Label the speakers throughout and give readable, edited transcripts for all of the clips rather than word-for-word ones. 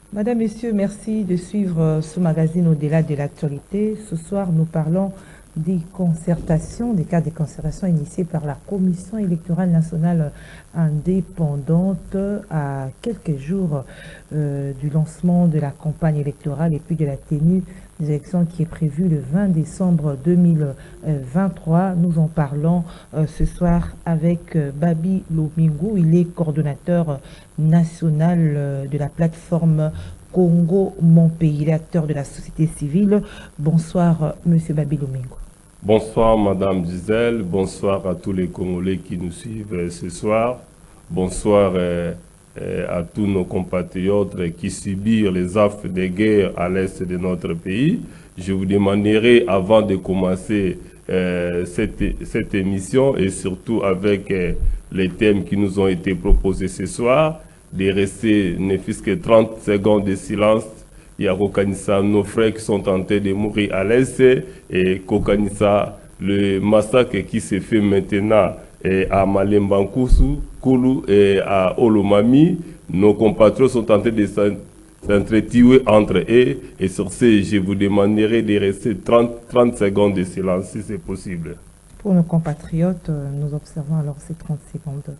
Speaker 1: Madame, Messieurs, merci de suivre ce magazine au-delà de l'actualité. Ce soir, nous parlons des concertations, des cas de concertation initiés par la Commission électorale nationale indépendante à quelques jours du lancement de la campagne électorale et puis de la tenue des élections qui est prévue le 20 décembre 2023. Nous en parlons ce soir avec Babi Lomingo. Il est coordonnateur national de la plateforme Congo Mon Pays. Il est acteur de la société civile. Bonsoir, Monsieur Babi Lomingo.
Speaker 2: Bonsoir, Madame Gisèle. Bonsoir à tous les Congolais qui nous suivent ce soir. Bonsoir à tous nos compatriotes qui subissent les affres de guerre à l'est de notre pays. Je vous demanderai, avant de commencer cette émission, et surtout avec les thèmes qui nous ont été proposés ce soir, de rester ne fût-ce que 30 secondes de silence. Il y a Kokanissa, nos frères qui sont en train de mourir à l'est, et Kokanissa, le massacre qui se fait maintenant à Malembankusu, Koulou et à Olomami. Nos compatriotes sont en train de s'entretuer entre eux, et sur ce, je vous demanderai de rester 30 secondes de silence si c'est possible.
Speaker 1: Pour nos compatriotes, nous observons alors ces 30 secondes.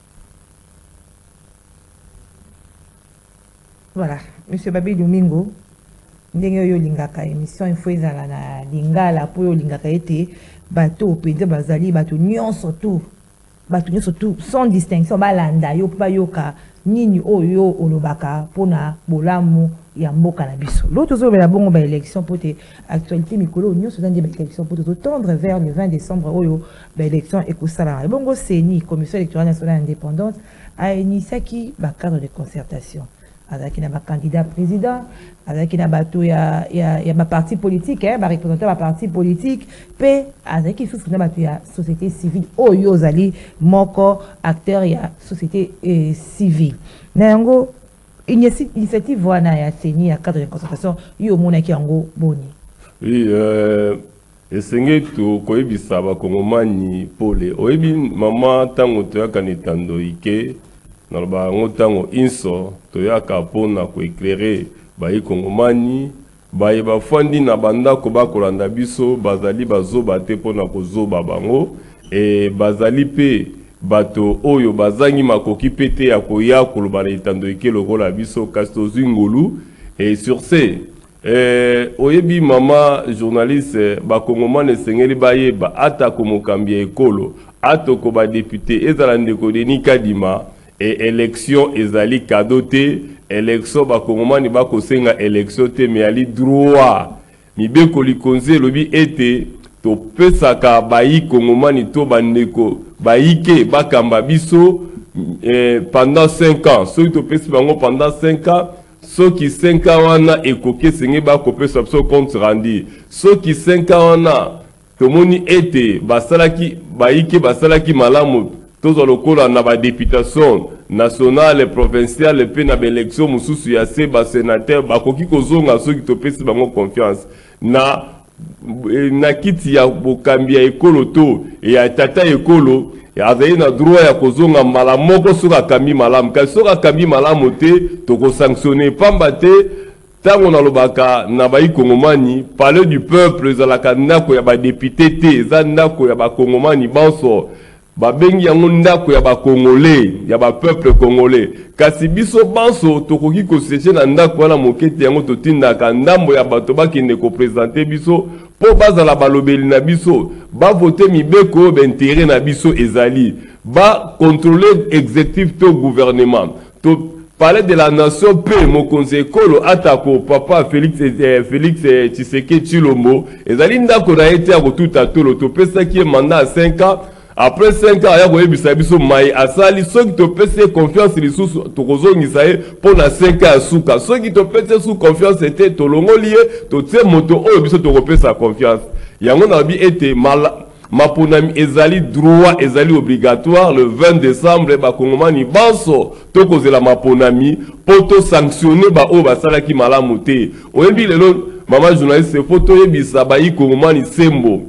Speaker 1: Voilà, Monsieur Babi Lomingo, ndenge yo lingaka émission info ezala na lingala po yo lingaka ete bato opende bazali bato nyonso tout sans distinction balanda yo pa yoka nini oyo olobaka pona bolamu ya mboka na biso. L'autre zo bela bongo ba élection pote actualité mikolo nyonso zandi ba élection pote tendre vers le 20 décembre oyo ba élection ekosala. Bongo CENI, Commission électorale nationale indépendante, a initié qui ba cadre de concertation avec un candidat président, avec un bateau, il y a parti politique, hein, représentant ma parti politique, puis avec une société civile, oh yozali, moko acteur il y a société civile. Nango initiative wana ya CENI à cadre de concertation, yo mona ki yango boni.
Speaker 2: Oui, esenge to koyebisa ba kongomani pole. Oyebi mama tango to yakanitando ike. Dans le temps inso toyaka pona ko éclairer bayi kongomani bayi bafandi na banda ko bakolanda biso bazali bazoba te pona ko zoba bango et bazali pe bato oyo bazangi makoki pete ya koya koloba na itando ike lokola biso kasto zingulu. Et sur ce oyebi mama journaliste ba kongomani sengeli baye ba ata ko mokambi ekolo atoko ba député ezala ndeko Denis Kadima. Et élection ezali kadote, élection bakongomani bakosenga élection te mais ali droit. Mibeko likonze lobi ete to pesaka bayi kongomani to bandeko bayike bakamba biso pendant 5 ans. Ceux to pesi bango pendant 5 ans, ceux qui 5 ans wana ekoke senge bakopesa biso compte rendu. Ceux qui 5 ans wana tomoni ete basalaki bayike basalaki malamu. Tous les lokola na ba députation nationale, provinciale, pe na élection mususu ya se ba sénateur ba koki kozonga ceux qui topesi bango confiance na kiti ya bokambi ya ekolo to ya tata ekolo azali na droit ya kozonga malamu moko soka kambi malamu kasi soka kambi malamu te to ko sanctionner pamba te tango na lobaka na bayi kongomani palais du peuple ezalaka ndako ya ba député te eza ndako ya ba kongomani banso babengi yango ndako ya ba congolais ya ba peuple congolais kasi biso banso tokoki ko seche na ndako wana mokete yango totindaka ndambo ya bato bakende ko présenter biso po bazala balobeli na biso ba voter mibeko ba intérêt na biso ezali ba contrôler exécutif to gouvernement to parler de la nation pe mokonzi ekolo atako papa Félix Tshisekedi Tshilombo ezali ndako na ete ya kotuta tolo topesaki mandat à 5 ans. Après 5 ans, il y a biso mai asali ceux qui te pèsent confiance lisusu tokozongisa ye pour na 5 ans suka ceux qui te pèsent sous confiance c'était tolongo lié to tie moto oyo biso tokopesa confiance yango na bi ete maponami ezali droit ezali obligatoire le 20 décembre ba kongomani banso tokozela maponami poto sanctionner ba o basalaki malamu te oyebi lelo mama journaliste photo yebisa ba yi kongomani sembo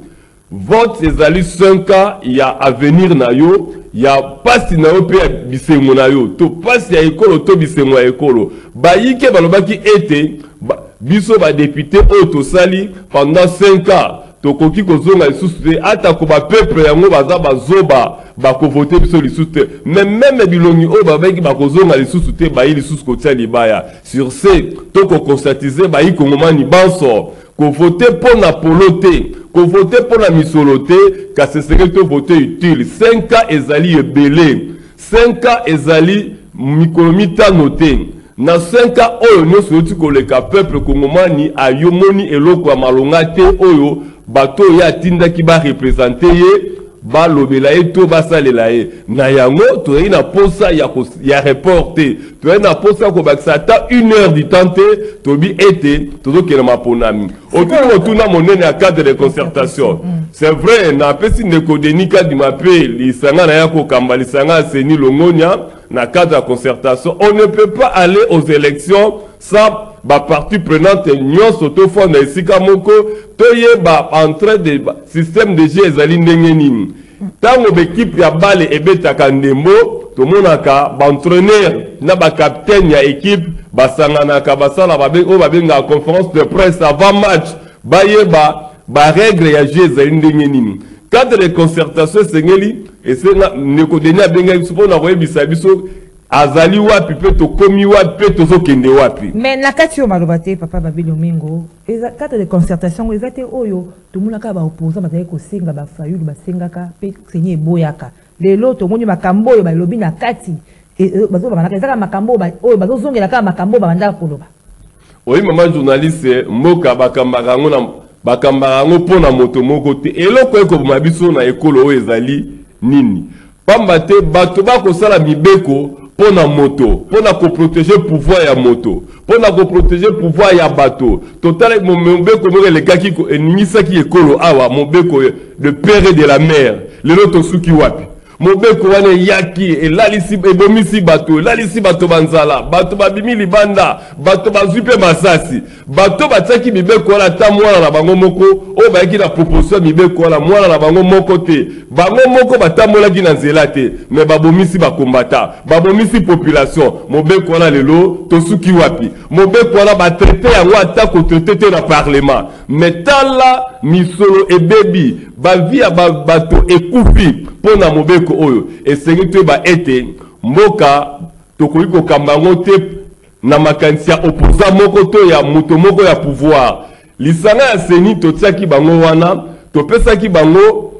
Speaker 2: vote ezali 5 ans ya avenir na yo ya pasi na yo pe ya bisengo na yo to pasi ya ekolo to bisengo ya ekolo bayike balobaki ete biso ba député oyo tosali pendant 5 ans tokoki kozonga lisusu te atako bapeuple yango baza bazoba bakovote biso lisusu te mais même bilongi oyo babaki bakozonga lisusu te bayi lisusu kotia libaya sur ce tokokonsatize bayi kongomani banso kovote mpona polo te kovote mpona misolo te kasi esengeli tovote utile 5 ans ezali ebele 5 ans ezali mikolo mitano te na 5 ans oyo nyonso yoti koleka peuple kongomani ayomoni eloko ya malonga te oyo bato ya atindaki barepresente ye balobela ye to basalela ye na yango toyei na posa ya report te toyei na posa ya kobakisa ata 1 heure du temps te tobi ete tozokende maponami okili kotuna monene ya cadre de concertation c'est vrai na apesi ndeko Denis Kadima pe lisanga na ya kokamba lisanga ya Seni Longonia na cadre de concertation on ne peut pas aller aux élections sans partie prenante nyonso tofanda esika moko toyeba entrée de système de jeu ezali ndenge nini tango bekipe ya bale ebetaka ndembo tomonaka baentraîneur na bacapitaine ya équipe basanganaka basala oyo babengaka conférence de presse avant match bayeba barègle ya jeu ezali ndenge nini cadre de concertation esengeli esenga ndeko Denis abengaki biso mpona koyebisa biso azali wapi pe tokomi wapi pe tozokende wapi
Speaker 1: mais na kati yo maloba te papa Babi Lomingo cadre de concertation eza te oyo tomonaka baopposant bazali kosenga bafayulu basengaka pe senye eboyaka lelo tomoni makambo oyo balobi na kati bazobanaka ezaka makambo oyo bazozongelaka makambo babandaka koloba
Speaker 2: oyi mama journaliste mboka bakambaka yango mpona moto moko te eloko ekoboma biso na ekolo oyo ezali nini pamba te bato bakosala mibeko pona moto pona ko protéger pouvoir ya moto pona ko protéger pouvoir ya bato total mobeko moko lekaki ko eningisaki ekolo awa mobeko de père de la mère lelo tosuki wapi mobeko wana yaki elalisi ebomisi bato elalisi bato banzala bato babimi libanda bato bazwi pe masasi bato batiaki mibeko wana ta mwana na bango moko oyo bayaki na proposition mibeko wana mwana na bango moko te bango moko batambolaki na nzela te me babomisi bakombata babomisi population mobeko wana lelo tosuki wapi mobeko wana batraite yango ata kotraite te na parlement me tala misolo ebebi bavi ya bato ekufi pona mobeko oyo esengi toyeba ete mboka tokoki kokamba yango te na makanisi ya opposant moko to ya moto moko ya pouvoir lisanga ya Seni totiaki bango wana topesaki bango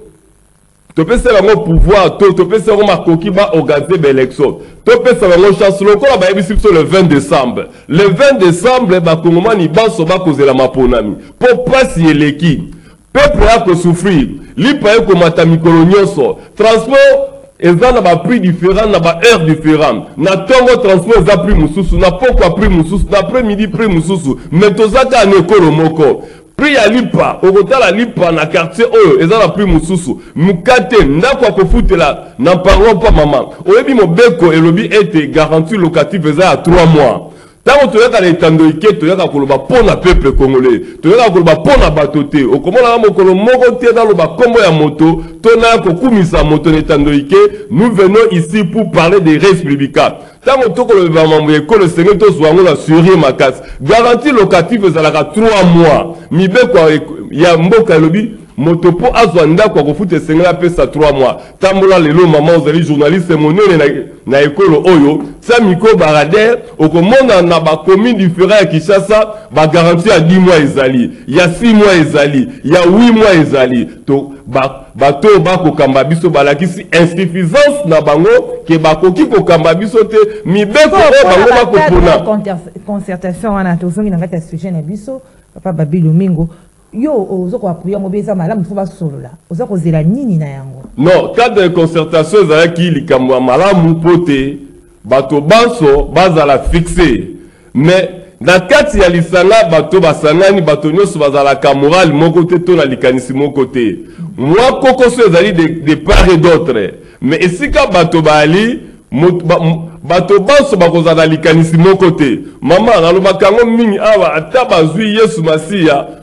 Speaker 2: pouvoir topesa bango makoki baorganize baélection topesa bango chance lokola bayebisi biso le 20 décembre le 20 décembre bakongomani banso bakozela maponami mpo pasi eleki peuple a kosouffrir lipa ekomata mikolo nyonso transport eza na baprix différent na baheure différent na ntongo transport eza prix mosusu na pokwa prix mosusu na après midi prix mosusu me tozaka na ekolo moko prix ya lipa okotala lipa na quartier oyo eza na prix mosusu mukate ndako akofutela na parlons pas mama oyebi mobeko elobi ete garantie locative eza ya 3 mois tango toyaka na etando ike toyaka koloba pona peuple congolais toyaka koloba pona bato te okomona na mokolo moko te naloba kombo ya moto tona kokumisa moto na etando ike nous venons ici pour parler des res publica tango tokoloba mambo ekolo senge tozwa yango na surie makasi garantie locative ezalaka 3 mois mibeko ya mboka elobi moto po azwa ndako akofuta esengeli apesa 3 mois tambola lelo mama ozali journaliste monene na ekolo oyo tia miko barader okomona na bacommune différent ya Kinshasa bagarantie ya 10 mois ezali ya 6 mois ezali ya 8 mois ezali to bato bakokamba biso balakisi insuffisance na bango ke bakoki kokamba biso te mibeko oyo bango bakopona
Speaker 1: concertation wana tozongi na ngati ya sujet na biso papa Babi Lomingo yo ozo ko apuya ngo beza malamu fo basolola ozo ko zela nini na yango
Speaker 2: non cadre de concertation ezalaki likambo ya malamu pote bato banso bazala fixe mais na kati ya lisanga bato basangani bato nyonso bazalaka moral moko te to na likanisi moko te mwa kokoso ezali de part et d'autre mais esika bato bali bato banso bakozala likanisi moko te mama nalobaka yango mingi awa ata bazwi Yesu Masiya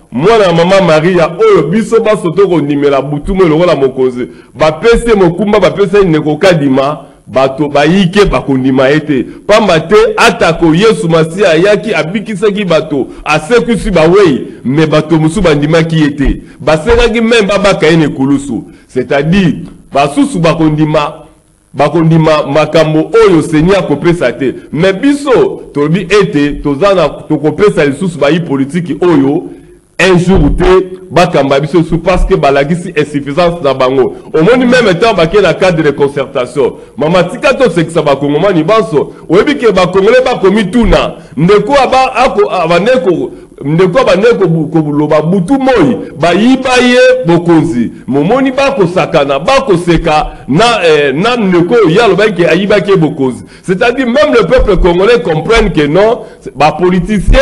Speaker 2: mwana mama Maria oyo biso basoto kondimela butumo lokola mokonzi bapese mokumba bapese ndeko kadima bato bayike bakondima ete pamba te atako Yesu Masia yaki abikisaki bato asekusi bawei me bato musu bandimaki ete baseraki même babaka ene kulusu, c'est-à-dire basusu bakondima makambo oyo Seigneur kopesa te me biso tobi ete tozana tokopesa lisusu bayi politique oyo un jour te bakamba biso sous parce que balagisi insuffisance na bango omoni même temps baké na cadre de concertation mama tika to sekisa bakongoma ni banso oyebi ke bakongole bakomi tuna ndeko aba ako abaneko ndeko baneko kobuloba butu moi bayiba ye bokonzi momoni bako sakana bako seka na ndeko yalo baki ayiba ke bokonzi, c'est-à-dire même le peuple congolais comprenne que non ba politiciens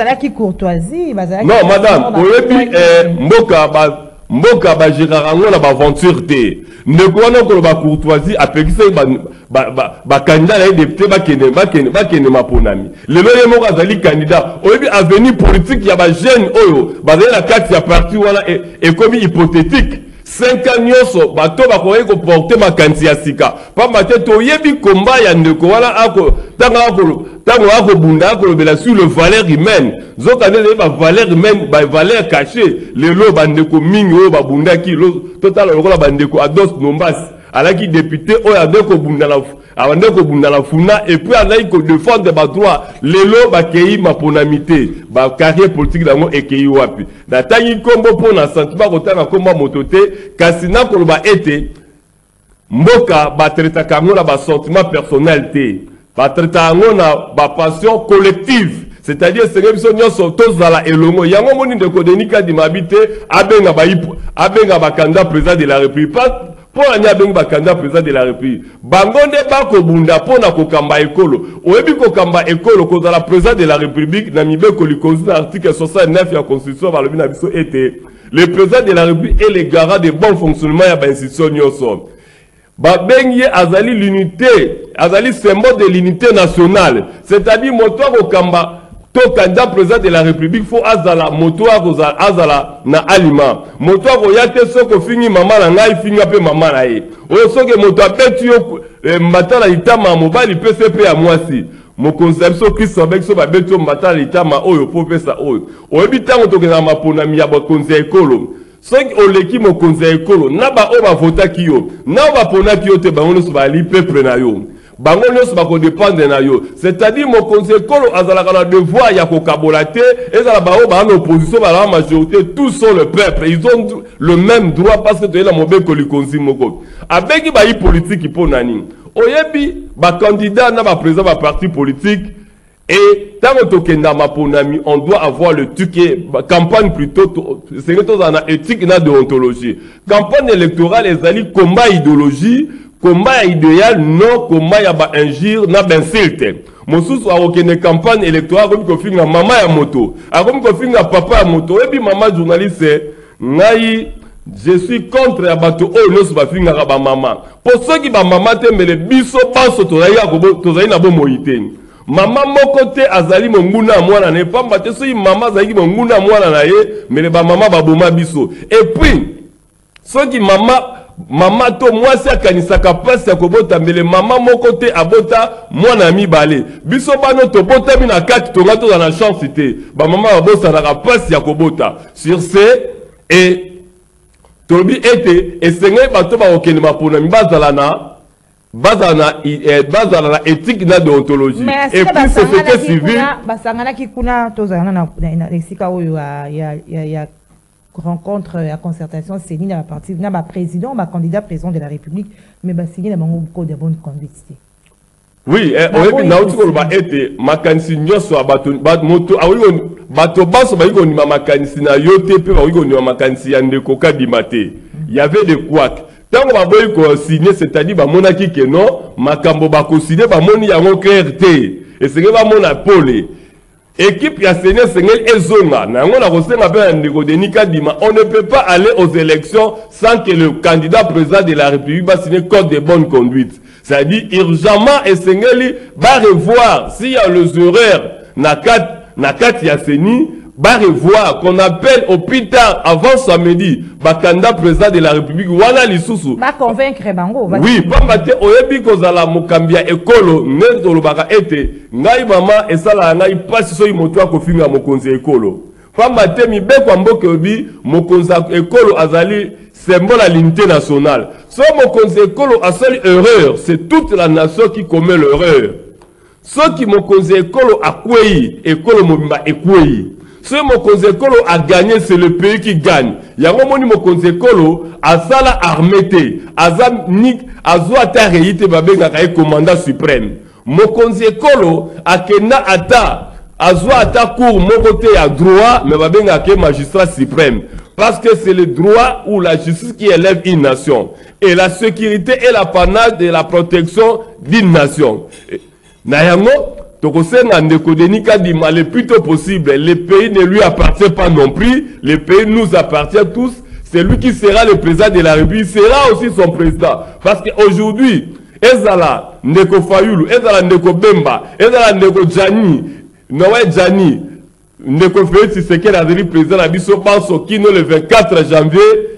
Speaker 2: non madame oyebi mboka ba gérard na ba aventure te ndeko wana ko ba courtoisie apekise ba candidat na député bakene maponami lelo ye moko azali candidat oyebi avenir politique ya ba jeune oyo bazali na kati ya parti wana ekomi hypothétique 5 ans nyonso bato bakoki koporte makanisi ya sika pamba te toyebi komba ya ndeko wana tango akobunda akolobela sur le valeur humaine zokande ezali bavaleur humaine bavaleur caché lelo bandeko mingi oyo babundaki totala lokola bandeko Ados Nombasi alaki député oyo abande kobunda na funa et puis alaki kodefendre badroit lelo bakei maponamité bacarrière politique dango ekei wapi natangi kombo mpo na sentiment kotanga komba moto te kasi nakoloba ete mboka batretaka yango na basentiment personnel te batretaka yango na bapassion collective, c'est-à-dire senge biso nyonso tozala elongo yango moni ndeko Denis Kadima te abenga bakanda président de la République pour anya abenga bakanda président de la République bango nde bakobunda mpona kokamba ekolo oyebi kokamba ekolo kozala président de la République na mibeko likonzi na article 69 ya constitution balobi na biso ete le président de la République est le garant de bon fonctionnement ya bainstitution nyonso babengi azali l'unité azali symbole de l'unité nationale, c'est-à-dire moto kokamba to candidat président de la République faut azala moto azala na aliment moto akoyate soko fingi mama na ngai finga pe mama na ye oyo soke moto abeti yo matala itama mobali PCP ya mwasi mokonzi biso Kristo abekso babeti yo matala itama oyo po pesa oyo oyebi tango tokena maponami ya bakonzi ya ekolo soki oleki mokonzi ya ekolo na ba oyo bavotaki yo na oyo baponaki yo te bango nyonso bali peuple na yo bango nyonso bakodépendre na yo, c'est-à-dire mokonzi ekolo azalaka na devoir ya kokabola te ezala bao ba na opposition ba la majorité tous sont le peuple, ils ont le même droit parce que toyela mobeko likonzi moko abeki ba yi politique po nani oyebi ba candidat na ba président ba parti politique et tant que tokenda maponami on doit avoir le truc campagne plutôt c'est que dans la éthique na déontologie campagne électorale ezali combat idéologie combat idéal non combat ya ba injure na ben insulte mosusu akokende campagne électorale comme ko finga mama ya moto akomi ko finga papa ya moto ebi mama journaliste ngai je suis contre ya bato oyo nyonso bafingaka ba mama po soki ba mama te mbele biso baso tozali na bomoi te mama moko te azali monguna mwana ne pamba te soki mama azali monguna mwana na ye mbele ba mama baboma biso et puis soki mama to mwasi akanisaka pasi ya kobota mbele mama moko te abota mwana mibale biso bano tobotami na kati tonga toza na chance te bamama babosanaka pasi ya kobota sur ce et tolobi ete esengeli bato bakokende maponami bazala na éthique na déontologie et puis société civile
Speaker 1: basanganaki kuna tozala na esika oyo ya rencontre à concertation c'est ni la partie na ba président ba candidat président de la République mais ba signer la bango code de bonne conduite.
Speaker 2: Oui, oyebi na uti ko ba ete makanisi nyoso moto awi bato baso ba yiko ni makanisi na yote pe ba yiko ni makanisi ya ndeko Kadima te. Il y avait des couacs. Tant ba boy ko signer c'est-à-dire ba monaki que non makambo ba ko signer ba moni yango clarté et c'est que ba mona pole. Équipe ya Seigneur Seigneur ezonga na ngo na kosenga pe ndeko Denis Kadima on ne peut pas aller aux élections sans que le candidat président de la République va signer code de bonne conduite. C'est-à-dire urgemment et Seigneur va revoir s'il y a les erreurs na kat ya Seni va revoir, qu'on appelle au plus tard, avant samedi, candidat président de la République, wana lisusu.
Speaker 1: Va convaincre bango.
Speaker 2: Oui, pambate oyebi kozala mokambia ekolo, neto lobaka ete, ngai mama esala ngai pasi so imoto akofinga mokonzi ekolo. Pambate mibeko mboke obi mokonzi ekolo azali symbole à l'unité nationale. So mokonzi ekolo a seule erreur, c'est toute la nation qui commet l'erreur. So qui mokonzi ekolo akwei, ekolo mobimba ekwei. Ce mokonzi ekolo a gagné, c'est le pays qui gagne. Yango moni mokonzi ekolo asala armée, azwa ta réité babenga ka commandant suprême. Mokonzi ekolo akenda ata azwa ata cour mokote ya droit mais babenga ka magistrat suprême parce que c'est le droit ou la justice qui élève une nation et la sécurité est l'apanage de la protection d'une nation. Na yango tokosenga ndeko denika dima le plus tôt possible. Le pays ne lui appartient pas non plus. Le pays nous appartient tous. C'est lui qui sera le président de la République. Sera aussi son président. Parce qu'aujourd'hui, ezala ndeko Fayulu, ezala ndeko Bemba, ezala ndeko Djani, Noé Djani, ndeko Félix Tshisekedi azali président na biso banso kino le 24 janvier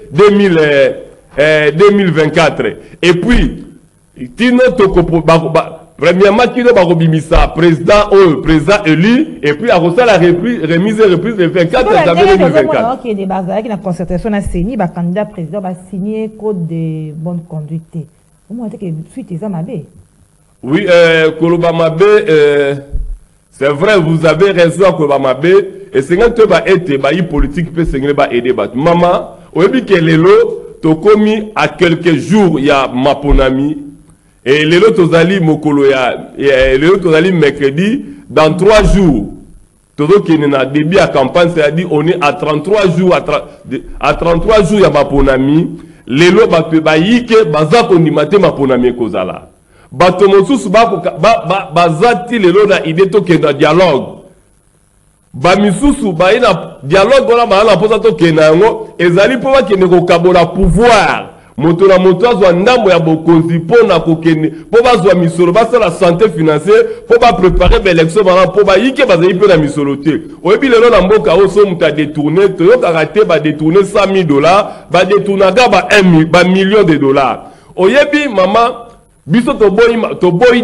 Speaker 2: 2024. Et puis, tino tokopo premièrement, qui doit rebimisa président élu, et puis à la remise et reprise le 24 janvier 2024.
Speaker 1: Il y a des concertation à signer, le candidat président va signer code de bonne conduite. Comment est-ce que suite est Mabé?
Speaker 2: Oui, Koloba Mabé, c'est vrai, vous avez raison, Koloba Mabé, et c'est quand tu vas être politique, peut aider. Maman, au début que l'élo, tu as commis à quelques jours, il y a Maponami. Et les autres allés Mokoloya, et les autres allés mercredi, dans 3 jours, tout ce qui est dans début à campagne, c'est-à-dire on est à 33 jours, à 33 jours, il y a ma ponami, les lots batebaïke, bazako ni mate ma ponami kozala. Batomosus bazati les lots na idée to kena dialogue. Bamisusu baina dialogue wana maana posa to kena ngo, ezali po ba kene ko kabola pouvoir. Moto na moto azwa ndambo ya bokonzi po na kokene po bazwa misolo basa la santé financière po ba préparer l'élection bana po ba yike bazali pe na misolo te oyebi lelo na mboka oso muta détourner to yo karaté ba détourner $100,000 ba détournaga ba millions de dollars oyebi mama biso to boy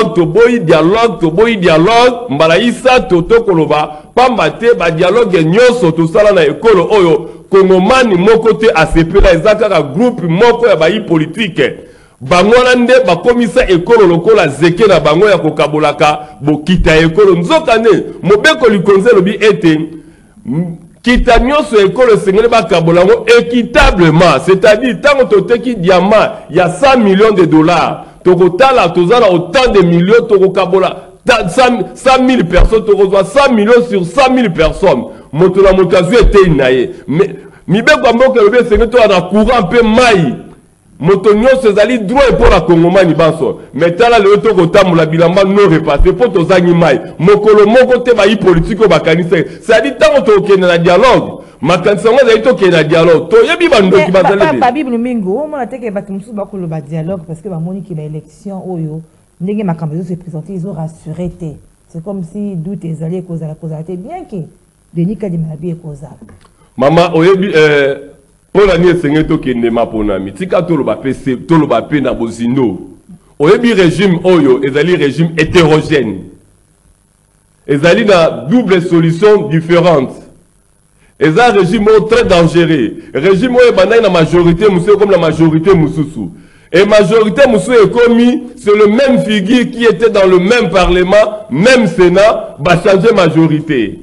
Speaker 2: dialogue mbala isa to koloba pamba te ba dialogue nyoso to sala na ekolo oyo Kongomani moko te asepela ezaka groupe moko ya bayi politique bangona nde bakomisa ekolo lokola zeke na bango ya kokabolaka bokita ekolo nzokane mobeko likonze lobi ete kita nyonso ekolo sengeli bakabolango équitablement, c'est-à-dire tango toteki diamant ya $100 millions tokotala tozala autant de millions tokokabola 100,000 personnes, tu reçois 100 millions sur 100,000 personnes. Moto la motazu était inaye. Mais mibeko mboka lobe c'est que toi na courant peu mai. Moto nyonso ezali droit pour la Congomani banso. Mais tala le to kotamula bilamba non reparti pour to zangi mai. Mokolo moko te ba politique ba kanisa. C'est-à-dire tant to okena na dialogue. Makanisa ngo za ito kena dialogue. To yebi bando ki bazali.
Speaker 1: Ba Bible mingo, on a teke ba tumsu ba ko lo ba dialogue parce que ba moni ki ba élection oyo. Ndenge makambo se présenter, ils ont rassuré. C'est comme si doute les alliés cause la cause bien que Denis Kadima bien cause.
Speaker 2: Maman oyebi pour l'année seigneur to kende maponami. Tika to lo ba pe na bozindo. Oyebi régime oyo ezali régime hétérogène. Ezali na double solution différente. Eza régime très dangereux. Régime oyo banai na majorité musu comme la majorité mususu. Et majorité Moussou est commis, c'est le même figure qui était dans le même parlement, même Sénat, va changer majorité.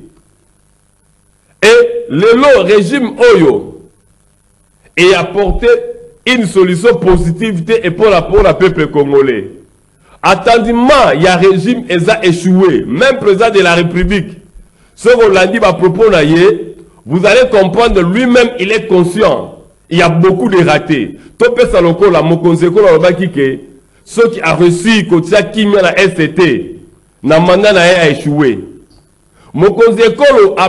Speaker 2: Et le régime Oyo et apporté une solution positive et pour la peuple congolais. Attendiment, il y a régime et ça a échoué. Même président de la République, ce qu'on l'a dit à propos vous allez comprendre, lui-même, il est conscient. Il y a beaucoup de ratés. Topé Saloko, la Mokonzeko, la Bakike, ceux qui a reçu, Kotia Kimia, la SCT, na mandat a échoué. Mokonzeko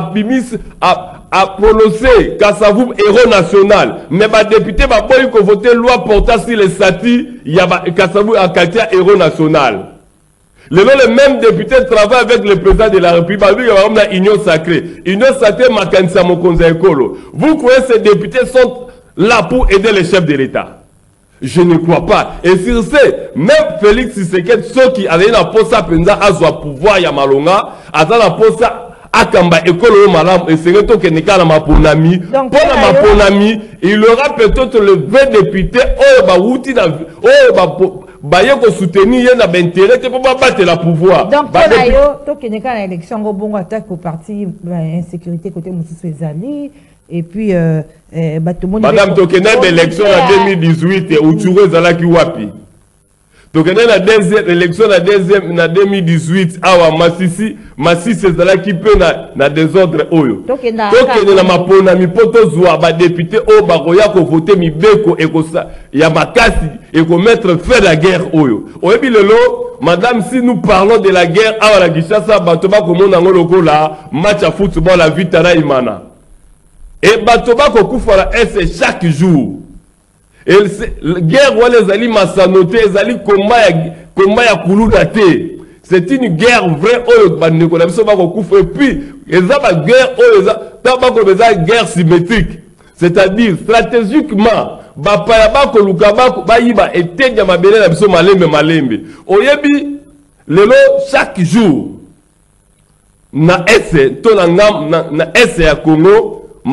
Speaker 2: a prononcé Kassavoum héros national. Mais les députés ont voté loi portant sur les statuts, il y a Kassavoum a qualité héros national. Les mêmes députés travaillent avec le président de la République. Par exemple, l'Union sacrée. Union sacrée, Makanisa Mokonza Ekolo. Vous croyez que ces députés sont là pour aider les chefs de l'État? Je ne crois pas. Et sur ce, même Félix Tshisekedi, ceux qui avaient la posa penza azwa pouvoir ya malonga, azwa la posa akamba ekolo malam et c'est que nika na maponami. Pour la maponami, il aura peut-être le 20 députés oh ba wuti na oh ba yeko soutenir na intérêt pour pas battre la pouvoir.
Speaker 1: Donc pour la yo to keneka na élection go bongo attaque au parti insécurité côté Moussou Ezali. Et puis,
Speaker 2: Madame Tokena, l'élection en 2018, où tu es qui wapi. Tokena, la deuxième élection en 2018, à Massissi, c'est là qui peut na désordre oyo. Tokena, na mapona mi poto zwa ba député o baroya ko voter mi beko et ko sa ya makasi et ko mettre fin la guerre oyo. Oyebi lelo, madame, si nous parlons de la guerre à la Kinshasa, batoba ko mona ngoloko la match à football la vitara imana. Et Batoba Kokufara c'est chaque jour. Et la guerre où les alliés massanoté, les alliés combat ya kuludate. C'est une guerre vraie et puis les guerre une guerre symétrique. C'est-à-dire stratégiquement bapaya kolukaba bayiba etenya mabele na biso malembe. Oyebi lelo chaque jour na ese to na ese ya Congo.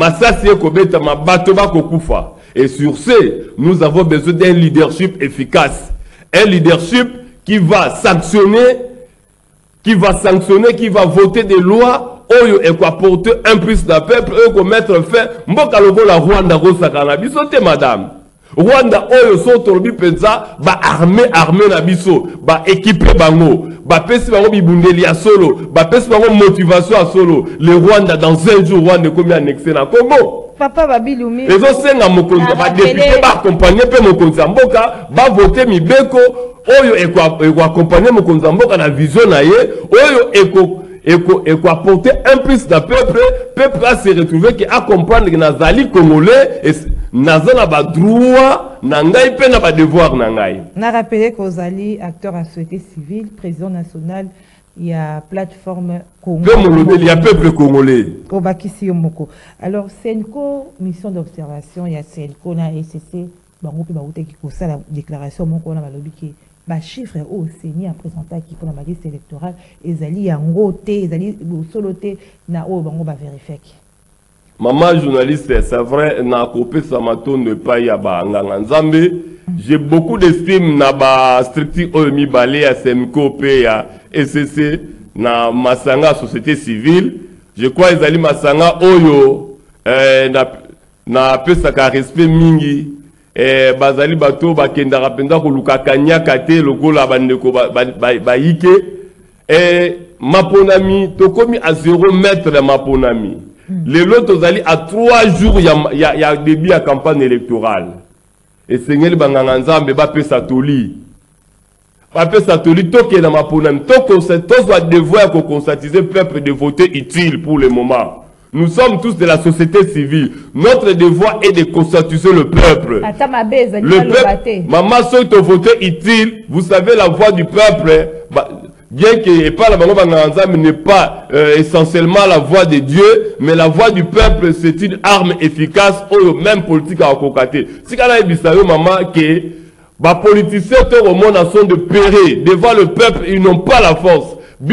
Speaker 2: Et sur ce, nous avons besoin d'un leadership efficace. Un leadership qui va sanctionner, qui va voter des lois, et qui va porter un plus de peuple, et qui va mettre fin. Mboka logo la Rwanda gosa cannabis, madame. Rwanda oyo so tolobi penza ba armée na biso ba équipé bango ba pesi bango bibundeli ya solo ba pesi bango motivation à solo le Rwanda dans un jour Rwanda komi annexé na Congo
Speaker 1: papa babilumi
Speaker 2: ezo senga mokonzi ba député ba accompagner pe mokonzi mboka ba voter mibeko oyo eko accompagner mokonzi mboka na vision na ye oyo eko apporter un plus de peuple à se retrouver qui a comprendre que nazali congolais et nazana ba droit nangai pe na ba devoir nangai.
Speaker 1: Na rappeler qu'Ozali acteur à société civile, président national, il y a plateforme
Speaker 2: Congo. Il y a peuple congolais.
Speaker 1: Obakisi Yomoko. Alors Senko mission d'observation, il y a Senko na SCC, bango pe ba uteki ko ça la déclaration moko na balobi ki ba chiffre au CENI a présenté qui pour la liste électorale ezali yango te ezali soloté na o bango ba vérifier.
Speaker 2: Maman journaliste, c'est vrai, na copé samato ne pas y ba nganga nzambe. J'ai beaucoup d'estime na ba stricti omi balé à Semko pe ya SCC na masanga société civile. Je crois ezali masanga oyo na pesa ka respect mingi. Bazali bato bakenda rapenda ko lukakanya kate lokola bandeko ba yike maponami tokomi à 0 mètre de maponami. Les lots allés à 3 jours il y a début à campagne électorale. Et Seigneur Banganzambe ba pesa toli. Ba pesa toli toke na maponami toko c'est tous va devoir ko conscientiser peuple de voter utile pour le moment. Nous sommes tous de la société civile. Notre devoir est de conscientiser le peuple. Le peuple, maman, ceux qui ont voté utile, vous savez, la voix du peuple, bien que n'est pas essentiellement la voix de Dieu, mais la voix du peuple, c'est une arme efficace ou même politique à côté. Si maman, que les politiciens au monde sont de périr devant le peuple, ils n'ont pas la force. Si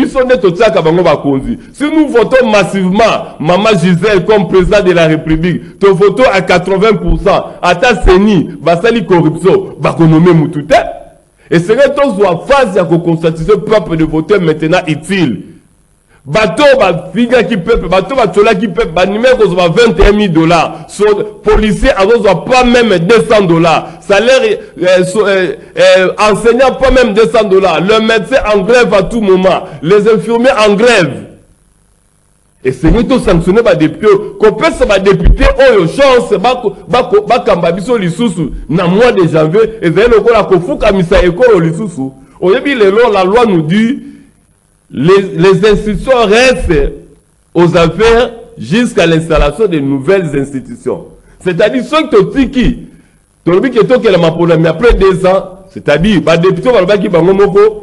Speaker 2: nous votons massivement Maman Gisèle comme président de la République, tu votes à 80%, à ta CENI, basali corruption, bakonome mutute. Et c'est que tous doivent faire que constater le peuple de voter maintenant utile. Bateau, figa qui peuple, bateau, batola qui peuple, numéro 21 000 $. Son policier, alors, pas même $200. Salaire, enseignant, pas même $200. Le médecin en grève à tout moment. Les infirmiers en grève. Et c'est nous tous sanctionnés par des députés. Qu'on peut se député, oh, chance, bakambabiso lisusu, na mois de janvier, et c'est le la kofuka misa ekolo lisusu. Au début, la loi nous dit, les institutions restent aux affaires jusqu'à l'installation de nouvelles institutions. C'est-à-dire, ceux qui après 2 ans, c'est-à-dire, les députés qui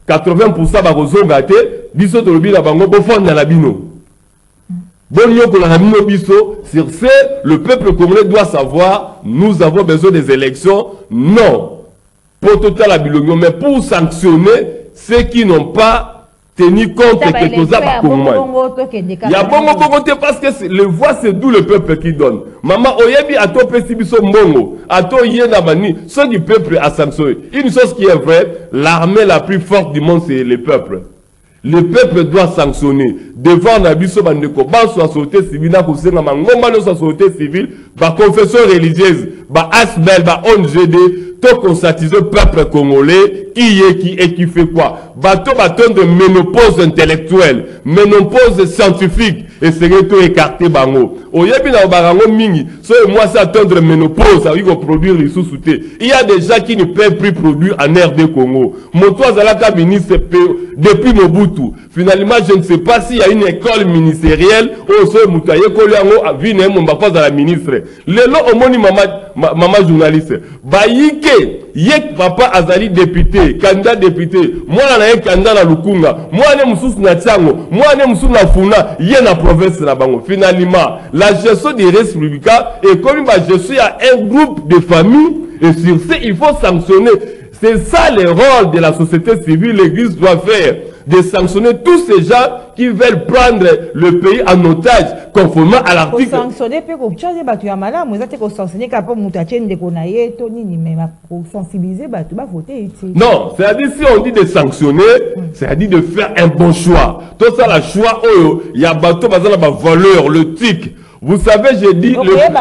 Speaker 2: 80% bakozonga te biso tolobi na bango bofanda na bino bonyo ko na bino biso. Sur ce, le peuple congolais doit savoir, nous avons besoin des élections, non pour total abilongo, mais pour sanctionner ceux qui n'ont pas tenu compte que tout ça va comment. Il y a bon côté parce que le voix c'est d'où le peuple qui donne. Maman oyebi ato pesi biso mbongo, ato yena bani, ceux du peuple a sanctionné. Une chose qui est vraie, l'armée la plus forte du monde c'est le peuple. Le peuple doit sanctionner devant Nabiso Bandeko, ba société civile, na kosenga mangomba no société civile, ba confession religieuse, ba ASBEL, ba ONGD, to conscientiser le peuple congolais, qui est qui et qui fait quoi. Bateau de ménopause intellectuelle, ménopause scientifique, et c'est que tout écarté bango. Oyebi na barango mingi, so moi c'est attendre ménopause, ça va produire les sous-soutés. Il y a des gens qui ne peuvent plus produire en RD Congo. Moto Azalaka ministre depuis Mobutu. Finalement, je ne sais pas s'il y a une école ministérielle où ce Moutaye Koliango a vu mon papa dans la ministre. Le lot au moni maman journaliste. Bayike, yek papa Azali député, candidat député. Moi on a un candidat na Lukunga. Moi on est moussous na Tsango. Moi on est moussous na Funa. Yé na province na Bango. Finalement, la gestion des républicains et comme je suis à un groupe de familles et sur ce il faut sanctionner. C'est ça le rôle de la société civile. L'église doit faire. De sanctionner tous ces gens qui veulent prendre le pays en otage conformément à l'article.
Speaker 1: Sanctionner peut changer batu ya malamu, ezate ko sanctionner kapo mutache ndeko na ye to nini mais pour sensibiliser batu ba voter utile. Non,
Speaker 2: c'est-à-dire si on dit de sanctionner, c'est-à-dire de faire un bon choix. Tout ça la choix il y a batu bazana ba valeur, le tic. Vous savez, j'ai dit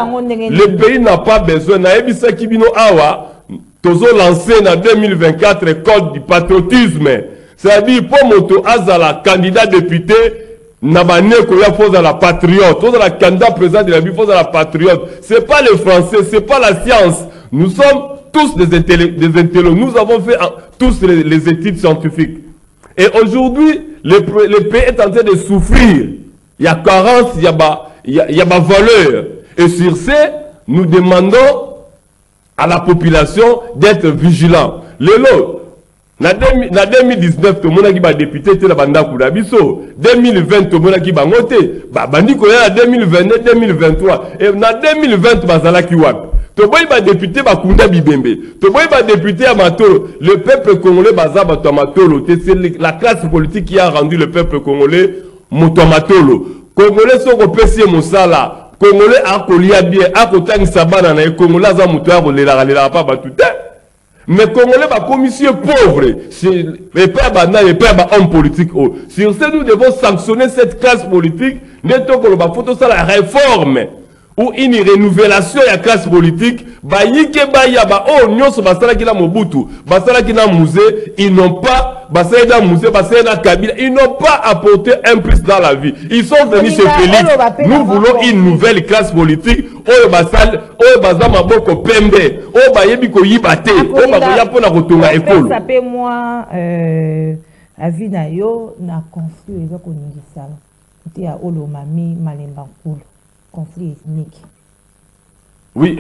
Speaker 2: le pays n'a pas besoin na ebisa kibino awa tozo lancer en 2024 code du patriotisme. C'est-à-dire, pour moto azala candidat député, nabane koya foza la patriote, foza la candidat président de la vie, foza la patriote. C'est pas le français, c'est pas la science. Nous sommes tous des intellectuels. Nous avons fait tous les études scientifiques. Et aujourd'hui, le pays est en train de souffrir. Il y a carence, il y a ma valeur. Et sur ce, nous demandons à la population d'être vigilant. Le lot. Na 2019 to mona ki ba député te la banda kula biso 2020 to mona ki ba ngote ba bandi ko ya 2022 2023 et na 2020 bazala ki wapi to boy ba député ba kunda bibembe to boy ba député ya matolo le peuple congolais bazaba to matolo c'est la classe politique qui a rendu le peuple congolais moto matolo congolais so ko pesi mosala congolais a ko lia bien a ko tangisa bana na congolais za moto ya ko lela pa batute. Mais Congolais, ma commission pauvre, les pères hommes politiques. Sur ce, nous devons sanctionner cette classe politique. Nous devons photo ça la réforme ou une renouvelation de la classe politique. Ils n'ont pas, ils n'ont pas apporté un plus dans la vie. Ils sont venus chez Félix. Nous voulons une nouvelle classe politique.
Speaker 1: Conflit ethnique.
Speaker 2: Oui,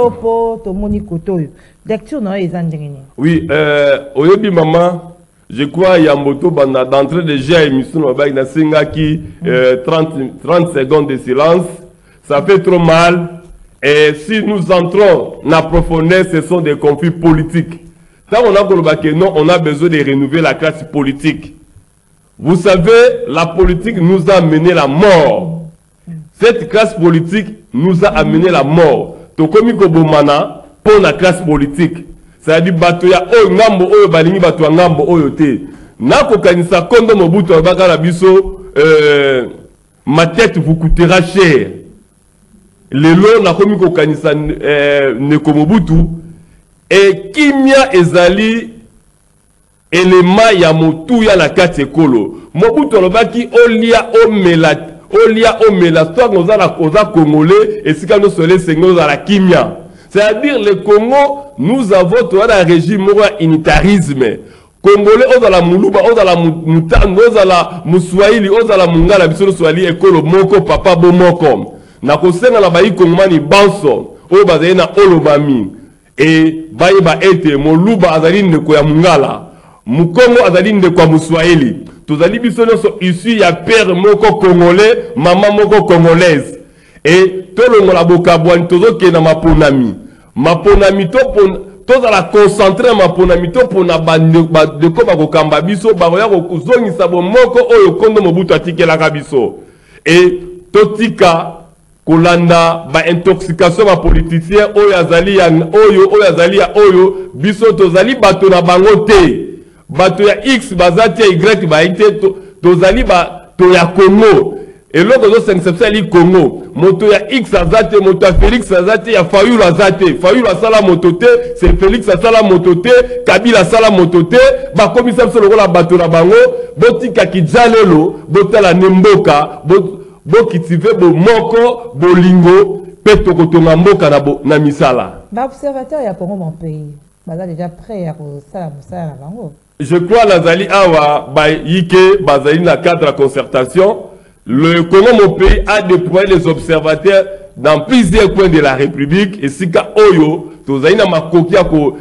Speaker 2: oui, Oyebi maman, je crois Yamboto banda d'entrée déjà émission na singa qui 30 secondes de silence, ça fait trop mal. Et si nous entrons en profondeur, ce sont des conflits politiques. Quand on a que non, on a besoin de renouveler la classe politique. Vous savez, la politique nous a mené la mort. Cette classe politique nous a amené la mort. Tokomi kobomana pour la classe politique. C'est-à-dire batoya o ngambo oyo balingi bato ngambo oyo te. Nako kanisa kondo Mobutu abaka la biso ma tête vous coûtera cher. Lelo nakomi ko kanisa neko Mobutu et kimia ezali elema ya motu ya la kati ekolo. Mobutu alobaki olia omela Olia omela toi nous a congolais et si quand nous sommes les à la kimia. C'est-à-dire le Congo nous avons tout un régime unitarisme. Congolais aux la muluba aux la mutando aux la muswahili aux la mungala biso swahili ekolo moko papa bo moko. Na kosenga la bayi kongomani banso o bazena olobami et bayi ba ete moluba azali ndeko ya mungala. Mukongo azali ndeko Muswahili. Tozali biso nyonso issu ya père moko congolais, maman moko congolaise. Et tolongola bokabwani tozokenda maponami. Maponami tozala concentré maponami to pona bandeko bakokamba biso bakoya kozongisa bomoko oyo kondo Mobutu atikelaka biso. Et totika kolanda ba intoxication ba politicien oyo azali ya oyo biso tozali bato na bango te. Bato ya X bazati ya Y baite tozali bato ya Congo. Et l'autre c'est ali Congo. Moto ya X azate, moto ya Félix azate, ya Fayulu azate. Fayulu asala motote, c'est Félix asala motote, Kabila asala motote, ba komisa biso lokola bato na bango, botika kijalelo, botala nemboka, bokitive bo moko, bolingo, peto kotonga mboka na misala.
Speaker 1: Ba observateur ya Congo mon pays, baza déjà prêt à kosala musala na bango.
Speaker 2: Je crois Nazali Awa ba yike bazali na cadre de concertation. Le Congo, mon pays, a déployé les observateurs dans plusieurs coins de la République. Et si ka oyo, tozaina makoki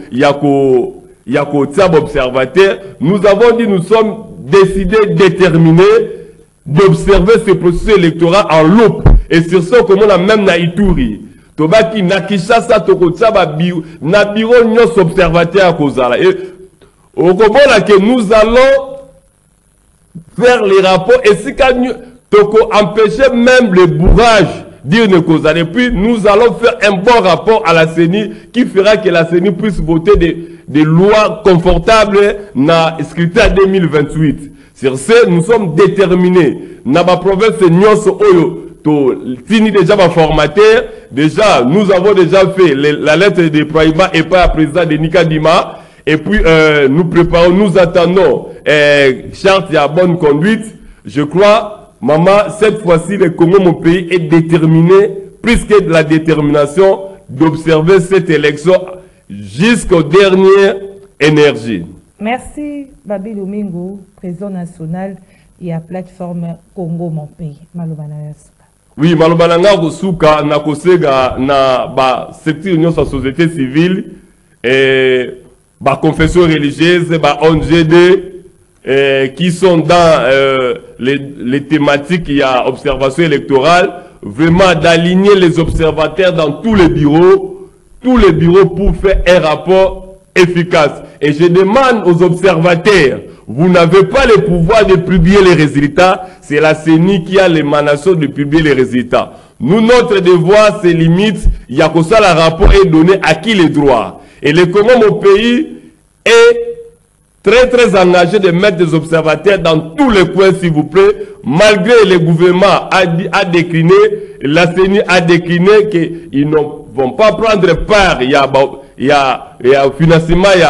Speaker 2: yako tab observateur, nous avons dit, nous sommes décidés, déterminés d'observer ce processus électoral en loupe. Et sur ce, comme on a même na Ituri. Tobaki na Kinshasa toko tab na bureau nyos observateur à Kozala. Et au Kobola que nous allons faire les rapports et si ka toko empêcher même le bourrage d'Irne Kozala. Et puis nous allons faire un bon rapport à la CENI qui fera que la CENI puisse voter des lois confortables na scrutin 2028. Sur ce, nous sommes déterminés. Na ba province Nyonso Oyo, to fini déjà ma formateur. Déjà, nous avons déjà fait la lettre de déploiement et pas à président de Nikadima. Et puis nous préparons, nous attendons charte à bonne conduite. Je crois. Maman, cette fois-ci, le Congo, mon pays, est déterminé, plus que de la détermination, d'observer cette élection jusqu'aux dernières énergies.
Speaker 1: Merci, Babi Lumingo, président national et à plateforme Congo, mon pays.
Speaker 2: Oui, Malobananga Rosuka, Nakosega, na ba secteur union sa société civile, et ba confession religieuse, ba ONGD, qui sont dans les thématiques, il y a observation électorale, vraiment d'aligner les observateurs dans tous les bureaux pour faire un rapport efficace. Et je demande aux observateurs, vous n'avez pas le pouvoir de publier les résultats, c'est la CENI qui a l'émanation de publier les résultats. Nous, notre devoir, c'est limite, il y a que ça, le rapport est donné à qui les droits. Et le Congo, mon pays, est très engagé de mettre des observateurs dans tous les coins, s'il vous plaît, malgré le gouvernement a décliné, la CENI a décliné qu'ils ne vont pas prendre part, il y a financement, il y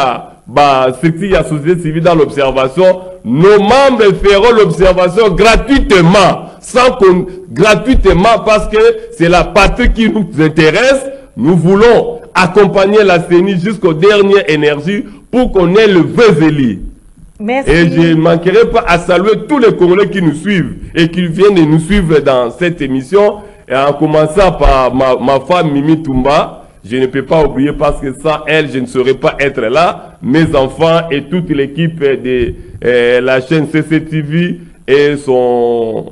Speaker 2: a société civile dans l'observation. Nos membres feront l'observation gratuitement, gratuitement parce que c'est la partie qui nous intéresse. Nous voulons accompagner la CENI jusqu'aux dernières énergies pour qu'on ait le vrai élu.
Speaker 1: Merci.
Speaker 2: Et je ne manquerai pas à saluer tous les Congolais qui nous suivent et qui viennent de nous suivre dans cette émission. Et en commençant par ma femme Mimi Toumba, je ne peux pas oublier parce que sans elle, je ne saurais pas être là. Mes enfants et toute l'équipe de la chaîne CCTV et son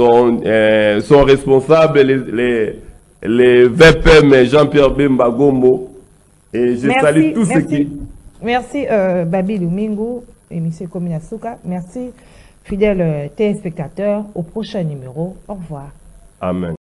Speaker 2: responsable, les VPM Jean-Pierre Bemba Gombo. Et je salue tous ceux qui...
Speaker 1: Merci Babi Lumingo et M. Komina Souka. Merci fidèles téléspectateurs. Au prochain numéro. Au revoir.
Speaker 2: Amen.